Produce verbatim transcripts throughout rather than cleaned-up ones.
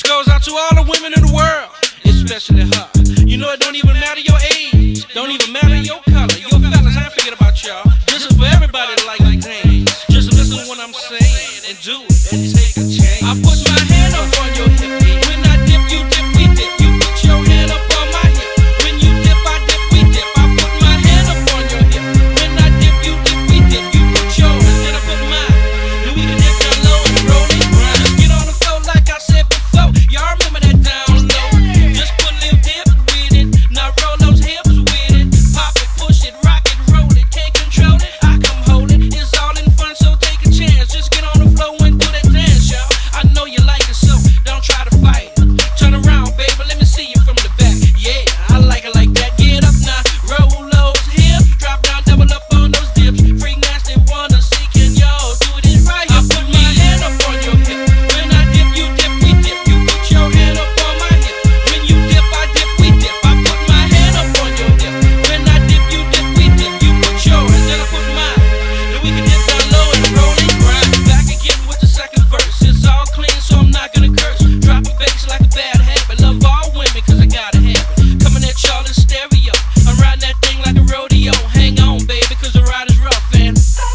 goes out to all the women in the world, especially her. You know it don't even matter your age, don't even matter your color. Yo fellas, I ain't forget about y'all. This is for everybody that like like things. Just listen to what I'm saying and do it and take a chance. I put my hand up on your hip. When I dip, you dip, we dip. You put your hand up on my hip. When you dip, I dip, we dip. I put my hand up on your hip. When I dip, you dip, we dip. You put yours, then I put mine. Then we can dip down low and roll it grind. Just get on the floor like I said before. Y'all remember that down low? Just put a little dip with it. Now roll those hips with it. Pop it, push it, rock it, roll it. Can't control it, I come hold it. It's all in fun, so take a chance. Just get on the floor and do that dance, y'all. I know you like it, so don't try to fight it. Turn around, baby, let me see you from the back. Yeah, I like it like that. Get up now, roll those hips. Drop down, double up on those dips. Freak nasty, wanna see, can y'all do this right? I put my hand up on your hip. When I dip, you dip, we dip. You put your hand up on my hip. When you dip, I dip, we dip. I put my hand up on your hip. When I dip, you dip, we dip. You put yours, then I put mine. Then we can dip down low and roll and grind. Back again with the second verse. It's all clean, so I'm not gonna curse. Drop a bass like a bad habit. Love all women, cause I gotta have it. Coming at y'all in stereo. I'm riding that thing like a rodeo. Hang on, baby, cause the ride is rough, and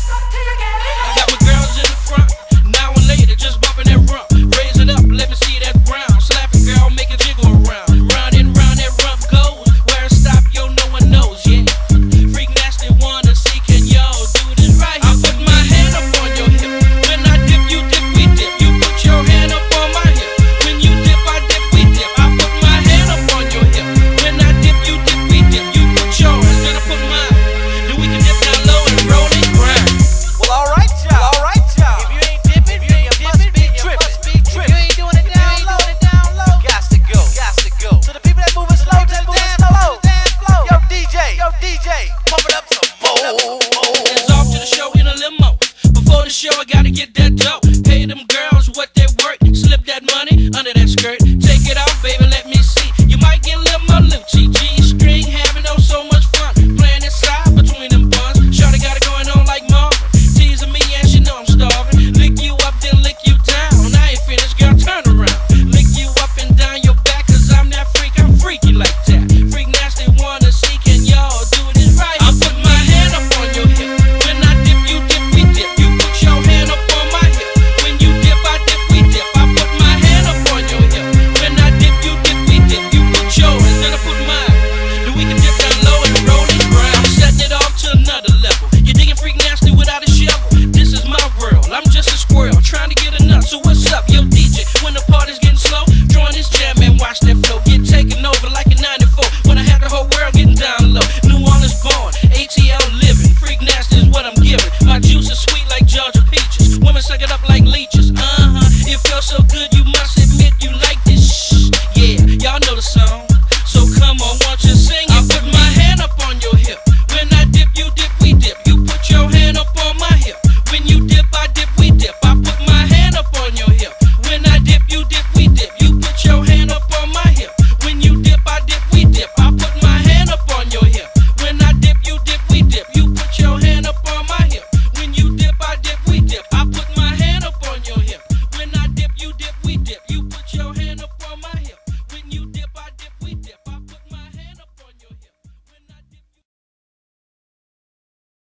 I got my girls in the front. Now and later, just bumping that rump. Raise it up, let me see that brown. Slap it, girl, make it jiggle around. Round and round that rump goes. Where it stop, yo, no one knows, yeah. Freak nasty, wanna see, can y'all do this right? I put my hand up on your hip. When I dip, you dip, we dip. You put your hand up on my hip. When you dip, I dip, we dip. I put my hand up on your hip. When I dip, you dip, we dip. You put yours, then I put mine. Then we can dip down low and roll and grind. Well, all right, y'all. All right, y'all. If you ain't dipping, if you ain't dipping, you must be tripping. If you ain't doing it down low, doing it down low, got to go, got to go. To the people that moving slow, to the dance floor, dance floor. Yo, D J, yo, D J, pump it up some more. It's off to the show in a limo. Before the show, I gotta get that dough. Pay them girls what they work. Slip that money under that skirt. Take it off, baby, let me see. You might get a little Malucci. G-string, having oh so much fun. Playing inside between them buns. Shawty got it going on like Marvin. Teasing me and she know I'm starving. Lick you up, then lick you down. I ain't finished, girl, turn around. Lick you up and down your back, cause I'm that freak, I'm freaky like that. Freak nasty, wanna see, can y'all do this right? I put my hand up on your hip. When I dip, you dip, we dip. You put your hand up on my hip. When you dip, I dip, we dip. I put my hand up on your hip. When I dip, you dip, we dip. You put yours, then I put mine. Then we can dip down low and roll and grind. I'm setting it off to another level. You digging freak nasty without a shovel? This is my world, I'm just a squirrel trying to get a nut. So what's up, yo D J? When the party's getting slow, join this jam and watch that flow get taken over like in ninety-four. When I had the whole world getting down low. New Orleans born, A T L living. Freak nasty is what I'm giving. My juice is sweet like Georgia peaches. Women suck it up like leeches.